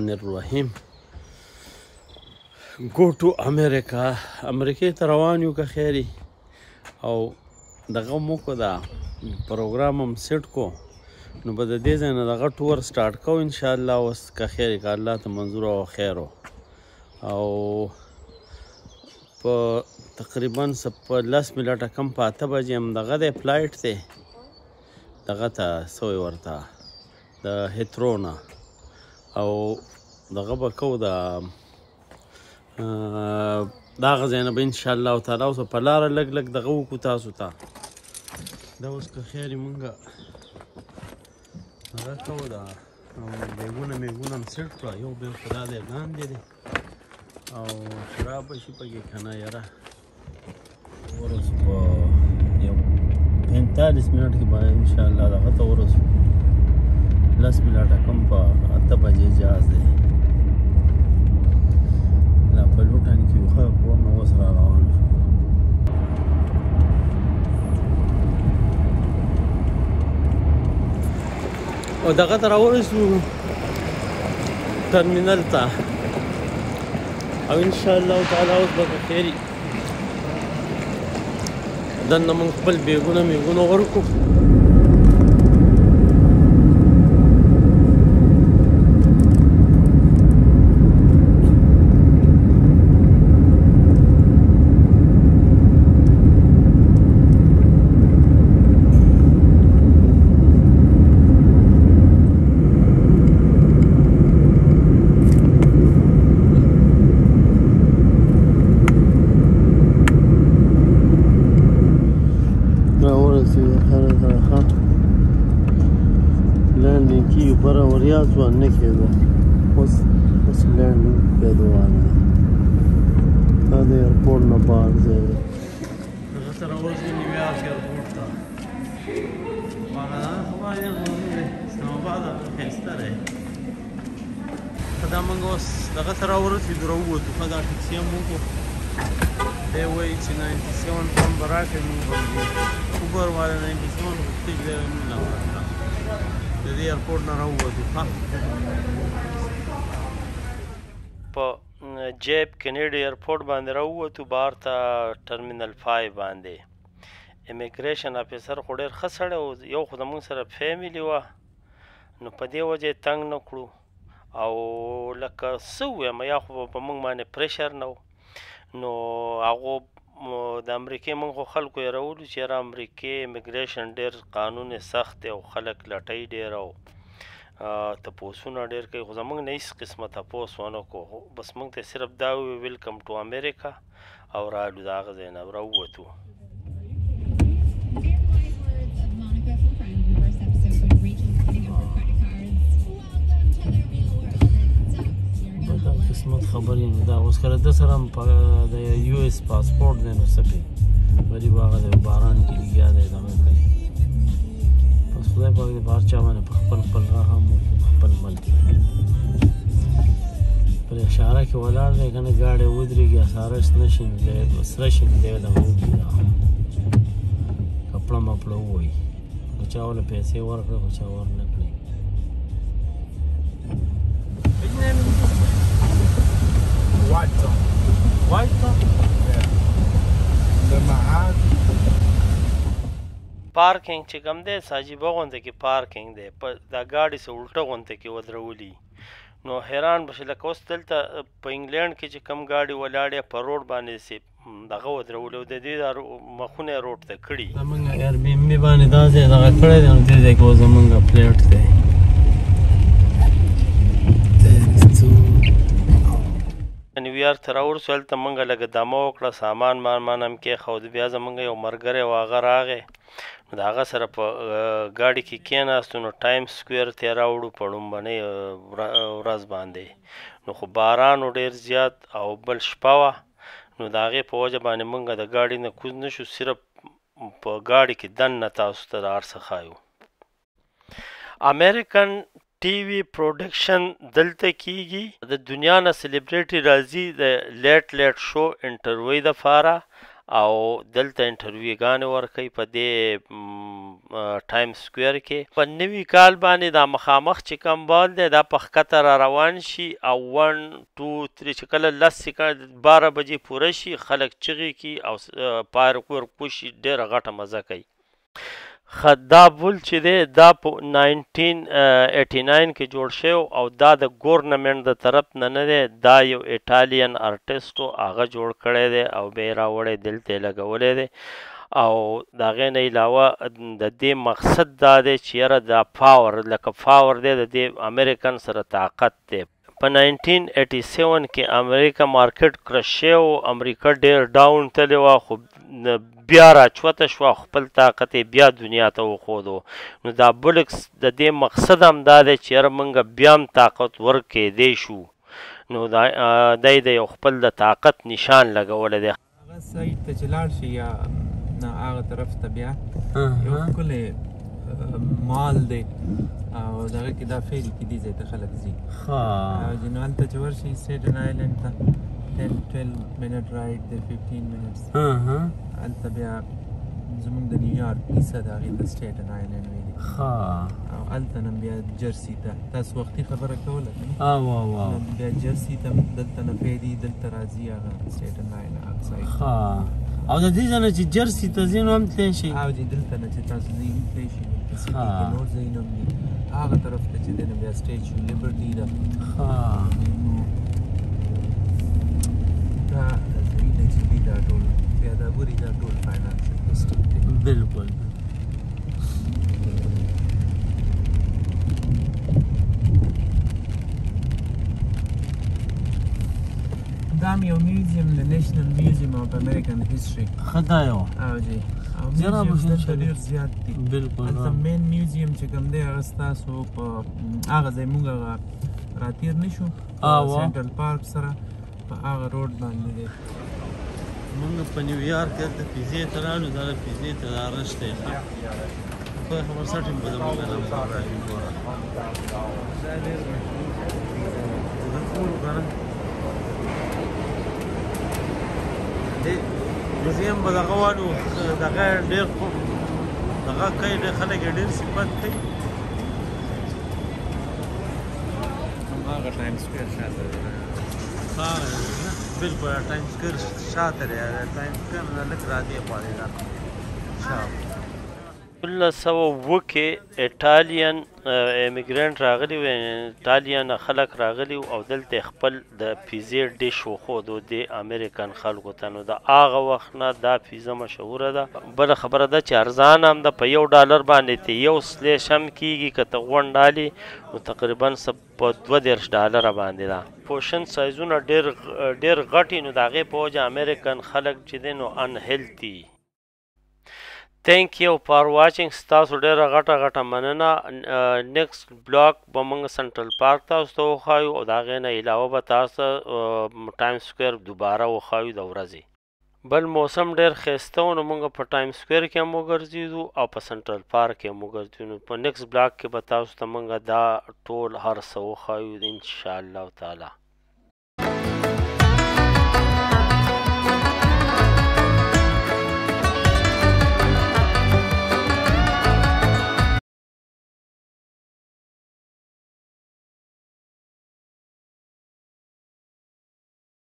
الرحمن الرحیم. go to America. امریکې ته روان یو که خیري او دغه مو کو دا پروګرام هم سیټ کو نو به د دې ځای نه دغه ټور سټارټ کوو انشاءالله. اوس که خیري که الله ته منظور او خیر او په تقریبا په 10 منټه کم په 8 بجې هم دغه دی فلایټ دی دغه ته څه وایي ورته د هیترو نه او دغه به کوو د دغه ځای نه به انشاءالله تعالی اوس په لاره لږ لږ دغه وکړو تاسو ته. دا اوس که خیري مونږ هغه کوو دا بیګونه میګونه هم سیټ کړه. یو بیګ خو دا دی لاندې دی او شراب به شي پکې که نه یاره. ورسو په یو 45 منټ کې به انشاءالله دغه ته ورسو. 10 منټه کم په 8 بجې جهاز دی. لا په لوټن کې یو ښه کور نه اوس را روان شو. او دغه ته راورسو ټرمینل ته او انشاءالله تعالی اوس به که خیري دننه موږ خپل بیګونه میګونه ورکړو. لینډینګ کېږي بره وریاض وان نه کېده اوس لینډینګ کېدوانه ده. دا د ایرپورټ نه بار ځای دی. دغه ته راورسېدو نیویارک ایرپورټ ته. واغه خو باید اسلام آباد ښایسته دی. ښه دا موږ اوس دغه ته راورسېدو راووتو. ښه دا ټکسي هم وکړو. دی وایي چې 97 پونډ به راکړې موږ به اوبر والا 97 غوښتي چې دی موږ نه ورکړه. د دې ایرپورټ نه راووتو. په جیب کنیډي ایرپورټ باندې راووتو بهر ته ټرمینل 5 باندې. امیګریشن افیسر خو ډېر ښه سړی و. یو خو زموږ سره فیملي وه نو په دې وجه یې تنګ نه کړو او لکه څه ووایم یا خو په موږ باندې پریشر نه و نو هغو د امریکې موږ خو خلکو یې راولو چې یاره امریکې امیګریشن ډېر قانون یې سخت دی او خلک لټوي ډېر او تپوسونه ډېر کوي خو زموږ نه هېڅ قسمه تپوس ونه کړو. بس موږ ته صرف دا وویل ویلکم ټو امریکا او رالو د هغه ځای نه راووتو. قسمت خبرې نه دا اوس کله ده سره هم د یو اس پاسپورټ دی نو څه کوي غریب هغه دی باران کې لګیا دی دغه کوي. بس خدای پاک دې په هر چا باندې په خپل خپل رحم وکړي په خپل ملک پر اشاره کې ولاړ دی که نه ګاډی ودرېږي اسارس نه شیندی سره شیندی دغه وکړي دا کپړه مپړه ووایي خو چا ورله پیسې ورکړه خو چا ورنه کړې. White Top. White Top? Yeah. The Mahad. پارکینګ چې کوم دی څه عجیبه غونته کې پارکینګ دی دا ګاډي څه الټه غونته کې ودرولي نو حیران به شي لکه اوس دلته په انګلینډ کې چې کوم ګاډي ولاړې په روډ باندې سي دغه ودرولي او د دې مخونه یې روډ ته کړي. زمونږ ایر بي ام بي باندې دا ځای دغه کړی دی نو دې ځای کې اوس زمونږ فلیټ دی. نیویارک ته راورسو هلته موږ لږه دمه وکړه سامان مامان هم کېښود. بیا زموږ یو ملګری و هغه راغی نو د هغه سره په ګاډي کې کېناستو نو ټایم سکویر ته یې راوړو په لومبنۍ ورځ باندې نو خو باران و ډېر زیات او بل شپه وه نو د هغې په وجه باندې موږ د ګاډي نه کوز نه شو صرف په ګاډي کې دننه تاسو ته د هر څه ښایو. امریکن ټي وي پروډکشن دلته کیږي. د دنیا نه سلیبریټي راځي د لیټ شو انټرویو دپاره او دلته انټرویوګانې ورکوي په دې ټایم سکویر کې په نوي کال باندې دا مخامخ چې کوم بال دی دا په ښکته را روان شي او 1 2 3 چې کله 12 بجې پوره شي خلک چغې کي او پارک ورکوشي ډېره غټه مزه کوي دا بول چې دی دا په 1989 کې جوړ شوی او دا د ګورنمنټ د طرف نه دی دا یو ایټالین آرټسټ و هغه جوړ کړی دی او بیا یې راوړی دلته یې لګولی دی او د هغې نه علاوه د دې مقصد دا دی چې یاره دا پاور لکه پاور دی د دې امریکن سره طاقت دی په 1987 کې امریکا مارکیټ کرش شوی و امریکا ډېر ډاون تللی وه خو بیا راچوته شوه خپل طاقت یې بیا دنیا ته وښودو نو دا بولکس د دې مقصد هم دا دی چې یاره موږ بیا هم طاقت ورکېدی شو نو دی د یو خپل د طاقت نشان لګولی دی هغه سایډ ته چې لاړ شي یا هغه طرف ته بیا یو ښکلی مال دی او دغه کې دا فیری کې دې ځای ته خلک ځي او چې نو هلته چې ورشي سټیټن آیلینډ ته 10-12 minute ride دی 15 minutes هلته بیا زمونږ د نیویارک کیسه د هغې ته سټیټن آیلینډ ویلي او هلته نه بیا جرسي ته تاسو وختي خبره کوله که نه بیا جرسي ته دلته نه پیدي دلته راځي هغه سټیټن آیلینډ هغه سایډ او د دې ځای نه چې جرسي ته ځي نو هم تللی شي او چې دلته نه چې تاسو ځئ هم تللی شي دلته سټي کې نور ځایونه هم دي هغه طرف ته چې دی نو بیا سټیچو لیبرټي ده دا ځایونه چې دي دا ټول بیا دا ګوري دا ټول فاینانشل ډسټرکټ دی بالکل دا هم یو میوزیم د نیشنل میوزیم اف امریکن هسټري ښه دا یو او جی او میوزیمز دلته ډېر زیات دي بالکل هلته مین میوزیم چې کوم دی هغه ستاسو په هغه ځای موږ هغه راتېر نه شو سینټرل پارک سره په هغه روډ باندې دی موږ په نیویارک کې دلته پیزې ته راغلو دا د پیزې ته دا رش دی په خبر سټیم به زموږ نه راځي ګوره موزیم به دغه وانو دغه ډېر دغه کوي ډېر خلک یې ډېر صفت کوي هماغه ټایم سکویر شاته دی بالکل ټایم سکویر شاته دی ټایم سکویر نه لږ را دې خوا دی دا شاته 1907 کې ایټالین امیګرنټ راغلی و ایټالین خلک راغلی او دلته خپل د پیزې ډیش وښودو د امریکن خلکو ته نو د هغه وخت نه دا پیزه مشهوره ده بله خبره ده چې ارزان هم ده په $1 باندې ته یو سلیش هم کېږي که ته غونډ ډالې نو تقریبا په $2 باندې ده پوشن سایزونه ډېر غټي نو د هغې په وجه امریکن خلک چې دی نو انهیلتي Thank you for watching. ستاسو ډیره غټه مننه نیکسټ بلاک به موږ سنټرل پارک تاسو ته وښایو او د هغې نه علاوه به تاسو ټایم سکویر دوباره وښایو د ورځې بل موسم ډېر ښایسته و نو موږ په ټایم سکویر کې هم وګرځېدو او په سنټرل پارک کې هم وګرځېدو په نیکسټ بلاک کې به تاسو ته موږ دا ټول هر څه وښایو انشاءالله تعالی